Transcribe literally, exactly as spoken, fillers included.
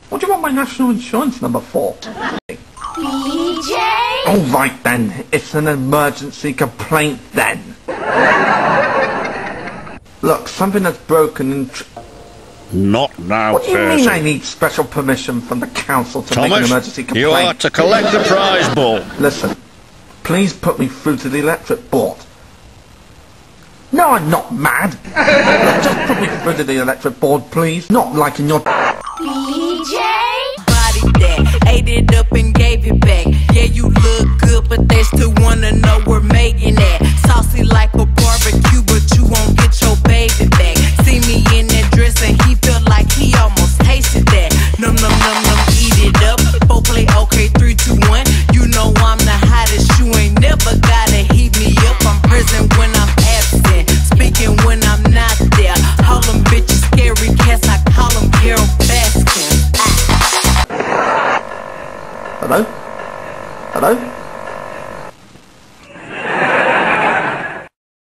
What do you want my national insurance number for? B J? All right then, it's an emergency complaint then. Look, something that's broken and... Tr Not now, What do you Pearse. mean I need special permission from the council to Thomas, make an emergency complaint? you are to collect the prize ball. Listen, please put me through to the electric board. No, I'm not mad. Look, just put me through to the electric board, please. Not like in your... B J? Body that, ate it up and gave it back. Yeah, you look good, but they still wanna know we're making that. Saucy like a barbecue, but you won't get your baby back. See me in that dress and he felt like he almost tasted that. Num num num num, eat it up. Four play okay, three, two, one. You know I'm the hottest. You ain't never gotta heat me up. I'm present when I'm absent, speaking when I'm not there. All them bitches scary cats, I call them Carol Baskin. Hello? Hello?